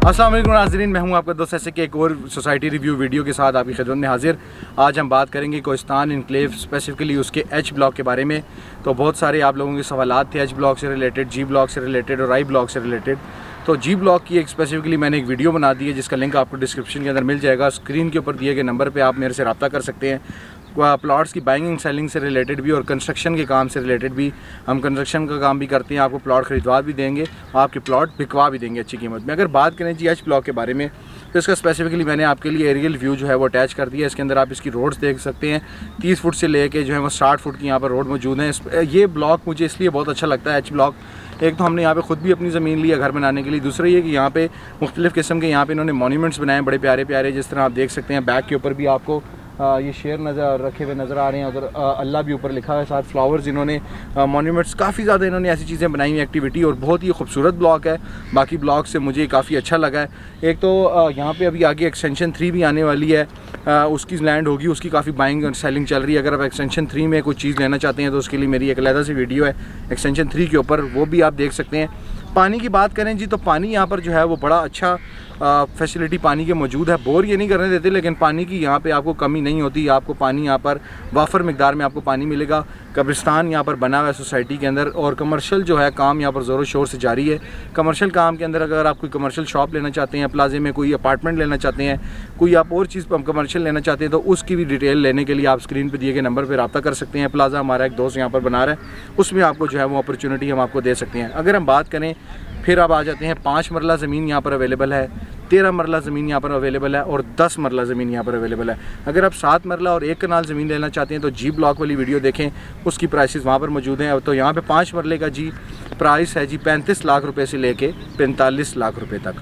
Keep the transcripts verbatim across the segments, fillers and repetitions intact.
अस्सलाम वालेकुम नाज़रीन, मैं हूं आपका दोस्त ऐसे के एक और सोसाइटी रिव्यू वीडियो के साथ आपकी खिदमत में हाजिर। आज हम बात करेंगे कोहिस्तान इनक्लेव, स्पेसिफिकली उसके एच ब्लॉक के बारे में। तो बहुत सारे आप लोगों के सवालात थे एच ब्लॉक से रिलेटेड, जी ब्लॉक से रिलेटेड और आई ब्लॉक से रिलेटेड। तो जी ब्लॉक की एक स्पेसिफिकली मैंने एक वीडियो बना दी है जिसका लिंक आपको डिस्क्रिप्शन के अंदर मिल जाएगा। स्क्रीन के ऊपर दिए गए नंबर पर आप मेरे से रब्ता कर सकते हैं। प्लॉट्स की बाइंग एंड सेलिंग से रिलेटेड भी और कंस्ट्रक्शन के काम से रिलेटेड भी, हम कंस्ट्रक्शन का काम भी करते हैं। आपको प्लॉट खरीदवा भी देंगे, आपके प्लॉट बिकवा भी देंगे अच्छी कीमत में। अगर बात करें जी एच ब्लॉक के बारे में तो इसका स्पेसिफिकली मैंने आपके लिए एरियल व्यू जो है वो अटैच कर दिया है। इसके अंदर आप इसकी रोड्स देख सकते हैं। तीस फुट से लेके जो है वो साठ फुट की यहाँ पर रोड मौजूद है। ये ब्लॉक मुझे इसलिए बहुत अच्छा लगता है एच ब्लॉक। एक तो हमने यहाँ पे ख़ुद भी अपनी ज़मीन ली है घर बनाने के लिए, दूसरा ये कि यहाँ पे मुख्तलिफ़ किस्म के यहाँ पे इन्होंने मॉन्यूमेंट्स बनाए बड़े प्यारे प्यारे, जिस तरह आप देख सकते हैं। बैक के ऊपर भी आपको आ, ये शेर नज़र रखे हुए नज़र आ रहे हैं, उधर अल्लाह भी ऊपर लिखा है, साथ फ्लावर्स इन्होंने मॉन्यूमेंट्स काफ़ी ज़्यादा इन्होंने ऐसी चीज़ें बनाई हुई एक्टिविटी, और बहुत ही खूबसूरत ब्लॉक है। बाकी ब्लॉक से मुझे काफ़ी अच्छा लगा है। एक तो आ, यहाँ पे अभी आगे एक्सटेंशन थ्री भी आने वाली है, आ, उसकी लैंड होगी, उसकी काफ़ी बाइंग और सेलिंग चल रही है। अगर आप एक्सटेंशन थ्री में कोई चीज़ लेना चाहते हैं तो उसके लिए मेरी एक अलग सी वीडियो है एक्सटेंशन थ्री के ऊपर, वो भी आप देख सकते हैं। पानी की बात करें जी तो पानी यहाँ पर जो है वो बड़ा अच्छा फैसिलिटी पानी के मौजूद है। बोर ये नहीं करने देते, लेकिन पानी की यहाँ पे आपको कमी नहीं होती। आपको पानी यहाँ पर वाफर मिकदार में आपको पानी मिलेगा। कब्रिस्तान यहाँ पर बना हुआ है सोसाइटी के अंदर, और कमर्शियल जो है काम यहाँ पर ज़ोरों शोर से जारी है। कमर्शियल काम के अंदर अगर आप कोई कमर्शियल शॉप लेना चाहते हैं, प्लाजे में कोई अपार्टमेंट लेना चाहते हैं, कोई आप और चीज़ कमर्शियल लेना चाहते हैं, तो उसकी भी डिटेल लेने के लिए आप स्क्रीन पर दिए गए नंबर पर रब्ता कर सकते हैं। प्लाजा हमारा एक दोस्त यहाँ पर बना रहा है, उसमें आपको जो है वो अपॉर्चुनिटी हम आपको दे सकते हैं। अगर हम बात करें फिर अब आ जाते हैं, पाँच मरला ज़मीन यहाँ पर अवेलेबल है, तेरह मरला ज़मीन यहाँ पर अवेलेबल है, और दस मरला ज़मीन यहाँ पर अवेलेबल है। अगर आप सात मरला और एक कनाल ज़मीन लेना चाहते हैं तो जी ब्लॉक वाली वीडियो देखें, उसकी प्राइसेस वहाँ पर मौजूद हैं। तो यहाँ पे पाँच मरले का जी प्राइस है जी पैंतीस लाख रुपए से लेके पैंतालीस लाख रुपए तक।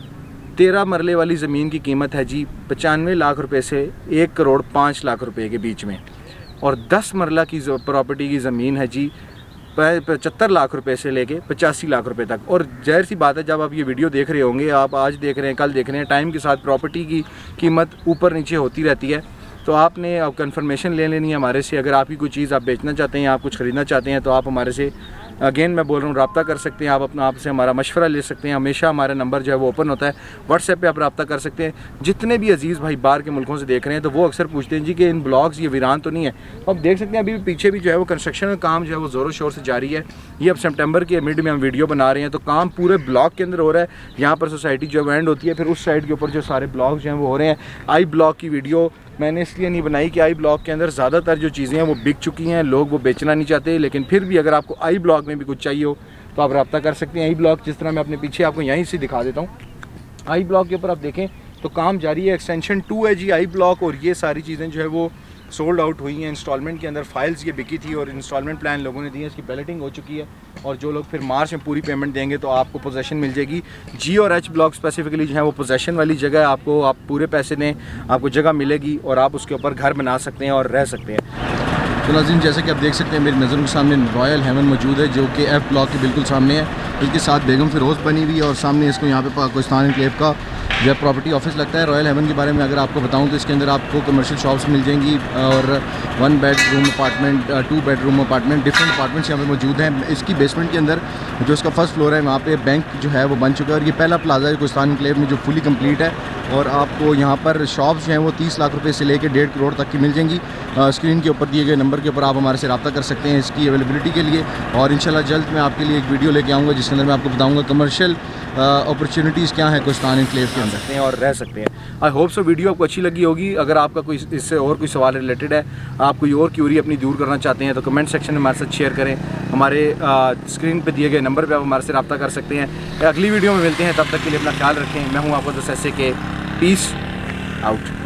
तेरह मरले वाली ज़मीन की कीमत है जी पचानवे लाख रुपये से एक करोड़ पाँच लाख रुपये के बीच में, और दस मरला की प्रॉपर्टी की ज़मीन है जी पचहत्तर लाख रुपए से लेके पचासी लाख रुपए तक। और जाहिर सी बात है, जब आप ये वीडियो देख रहे होंगे, आप आज देख रहे हैं, कल देख रहे हैं, टाइम के साथ प्रॉपर्टी की कीमत ऊपर नीचे होती रहती है। तो आपने अब कंफर्मेशन ले लेनी है हमारे से। अगर आपकी कोई चीज़ आप बेचना चाहते हैं, आप कुछ ख़रीदना चाहते हैं, तो आप हमारे से अगेन मैं बोल रहा हूँ रब्ता कर सकते हैं। आप अपना आप से हमारा मशवरा ले सकते हैं। हमेशा हमारा नंबर जो है वो ओपन होता है। व्हाट्सएप पे आप रब्ता कर सकते हैं। जितने भी अजीज़ भाई बाहर के मुल्कों से देख रहे हैं तो वो अक्सर पूछते हैं जी कि इन ब्लॉग्स ये वीरान तो नहीं है। तो आप देख सकते हैं अभी भी पीछे भी जो है वो कंस्ट्रक्शन का काम जो है वो ज़ोरों शोर से जारी है। ये अब सितंबर के मिड में हम वीडियो बना रहे हैं, तो काम पूरे ब्लॉक के अंदर हो रहा है। यहाँ पर सोसाइटी जो एंड होती है, फिर उस साइड के ऊपर जो सारे ब्लॉक जो हैं वो हो रहे हैं। आई ब्लॉक की वीडियो मैंने इसलिए नहीं बनाई कि आई ब्लॉक के अंदर ज़्यादातर जो चीज़ें हैं वो बिक चुकी हैं, लोग वो बेचना नहीं चाहते। लेकिन फिर भी अगर आपको आई ब्लॉक में भी कुछ चाहिए हो तो आप रब्ता कर सकते हैं। आई ब्लॉक जिस तरह मैं अपने पीछे आपको यहीं से दिखा देता हूँ, आई ब्लॉक के ऊपर आप देखें तो काम जारी है। एक्सटेंशन टू है जी आई ब्लॉक, और ये सारी चीज़ें जो है वो सोल्ड आउट हुई हैं। इंस्टॉलमेंट के अंदर फाइल्स ये बिकी थी और इंस्टॉलमेंट प्लान लोगों ने दिए, इसकी बैलेटिंग हो चुकी है, और जो लोग फिर मार्च में पूरी पेमेंट देंगे तो आपको पोजेसन मिल जाएगी। जी और एच ब्लॉक स्पेसिफिकली जो है वो पोजेसन वाली जगह है। आपको आप पूरे पैसे दें, आपको जगह मिलेगी और आप उसके ऊपर घर बना सकते हैं और रह सकते हैं। तो नाज़रीन, जैसे कि आप देख सकते हैं मेरी नज़रों के सामने रॉयल हेवन मौजूद है, जो कि एफ ब्लॉक के बिल्कुल सामने है। इसके साथ बेगम फिरोज़ बनी हुई है, और सामने इसको यहाँ पे कोहिस्तान इनक्लेव का जो है प्रॉपर्टी ऑफिस लगता है। रॉयल हेवन के बारे में अगर आपको बताऊं तो इसके अंदर आपको कमर्शियल शॉप्स मिल जाएंगी, और one bedroom apartment, two bedroom apartment, different apartments यहाँ पे मौजूद हैं। इसकी बेसमेंट के अंदर जो इसका फर्स्ट फ्लोर है वहाँ पे बैंक जो है वो बन चुका है, और ये पहला प्लाजा है कोहिस्तान इनक्लेव में जो फुली कंप्लीट है। और आपको यहाँ पर शॉप्स जो हैं वो तीस लाख रुपये से लेकर डेढ़ करोड़ तक की मिल जाएंगी। स्क्रीन के ऊपर दिए गए नंबर के ऊपर आप हमारे से रब्ता कर सकते हैं इसकी अवेलेबिलिटी के लिए। और इंशाल्लाह जल्द मैं आपके लिए एक वीडियो लेके आऊँगा जिसके अंदर मैं आपको बताऊँगा कमर्शियल अपॉर्चुनिटीज़ क्या है कोहिस्तान इनक्लेव के अंदर हैं और रह सकते हैं। आई होप सो वीडियो आपको अच्छी लगी होगी। अगर आपका कोई इससे और कोई सवाल रिलेटेड है, आप कोई और क्यूरी अपनी दूर करना चाहते हैं, तो कमेंट सेक्शन में हमारे साथ शेयर करें। हमारे स्क्रीन पे दिए गए नंबर पे आप हमारे से रब्ता कर सकते हैं। अगली वीडियो में मिलते हैं, तब तक के लिए अपना ख्याल रखें। मैं हूँ आपको दोस्त ऐसे के, पीस आउट।